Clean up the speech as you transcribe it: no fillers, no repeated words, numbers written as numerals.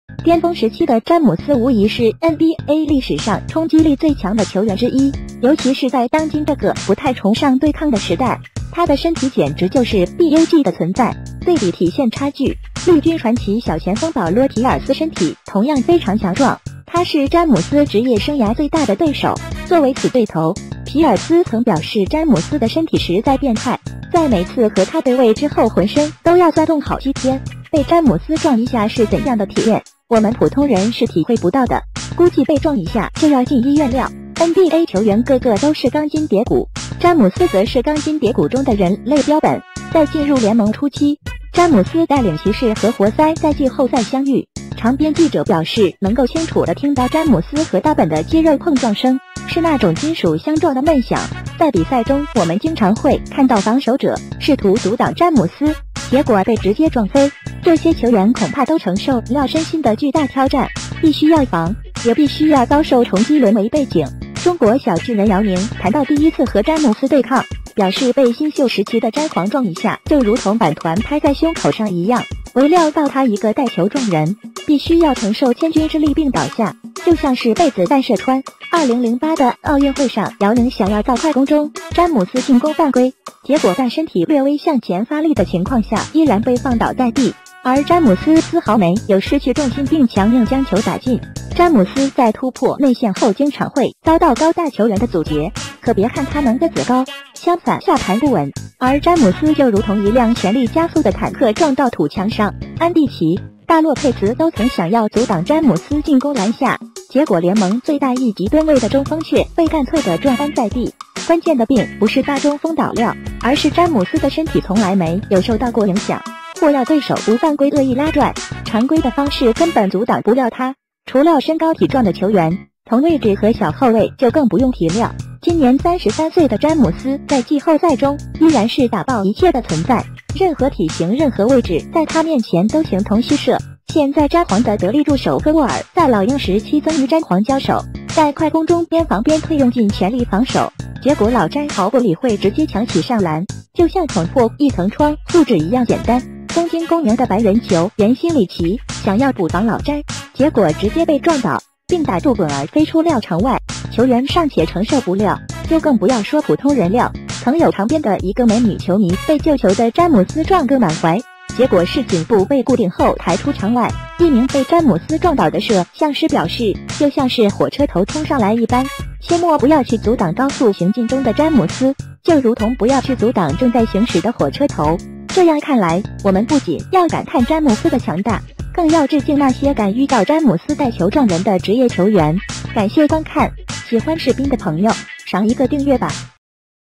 巅峰时期的詹姆斯无疑是 NBA 历史上冲击力最强的球员之一，尤其是在当今这个不太崇尚对抗的时代，他的身体简直就是 BUG 的存在。对比体现差距，绿军传奇小前锋保罗·皮尔斯身体同样非常强壮，他是詹姆斯职业生涯最大的对手。作为死对头，皮尔斯曾表示詹姆斯的身体实在变态，在每次和他对位之后浑身都要钻动好几天，被詹姆斯撞一下是怎样的体验，我们普通人是体会不到的，估计被撞一下就要进医院了。NBA 球员个个都是钢筋铁骨，詹姆斯则是钢筋铁骨中的人类标本。在进入联盟初期，詹姆斯带领骑士和活塞在季后赛相遇，场边记者表示能够清楚地听到詹姆斯和大本的肌肉碰撞声，是那种金属相撞的闷响。在比赛中，我们经常会看到防守者试图阻挡詹姆斯，结果被直接撞飞。这些球员恐怕都承受了身心的巨大挑战，必须要防，也必须要遭受重击沦为背景。中国小巨人姚明谈到第一次和詹姆斯对抗，表示被新秀时期的詹皇撞一下就如同板团拍在胸口上一样，未料到他一个带球撞人，必须要承受千钧之力并倒下，就像是被子弹射穿。2008的奥运会上，姚明想要造快攻中詹姆斯进攻犯规，结果在身体略微向前发力的情况下依然被放倒在地，而詹姆斯丝毫没有失去重心并强硬将球打进。詹姆斯在突破内线后经常会遭到高大球员的阻截，可别看他能个子高，相反下盘不稳，而詹姆斯就如同一辆全力加速的坦克撞到土墙上。安蒂奇、大洛佩茨都曾想要阻挡詹姆斯进攻篮下，结果联盟最大1级吨位的中锋却被干脆的撞翻在地。关键的并不是大中锋倒料，而是詹姆斯的身体从来没有受到过影响，或要对手不犯规恶意拉拽，常规的方式根本阻挡不了他。除了身高体壮的球员，同位置和小后卫就更不用提了。今年33岁的詹姆斯在季后赛中依然是打爆一切的存在，任何体型任何位置在他面前都形同虚设。现在詹皇的得力助手科沃尔在老鹰时期曾与詹皇交手，在快攻中边防边退，用尽全力防守，结果老詹毫不理会，直接抢起上篮，就像捅破一层窗，素质一样简单。东京公牛的白人球员辛里奇想要补防老詹，结果直接被撞倒，并打住滚而飞出料场外，球员尚且承受不了，就更不要说普通人了。曾有旁边的一个美女球迷被救球的詹姆斯撞个满怀，结果是颈部被固定后抬出场外。一名被詹姆斯撞倒的摄像师表示，就像是火车头冲上来一般，切莫不要去阻挡高速行进中的詹姆斯，就如同不要去阻挡正在行驶的火车头。这样看来，我们不仅要感叹詹姆斯的强大，更要致敬那些敢于找詹姆斯带球撞人的职业球员。感谢观看，喜欢视频的朋友赏一个订阅吧。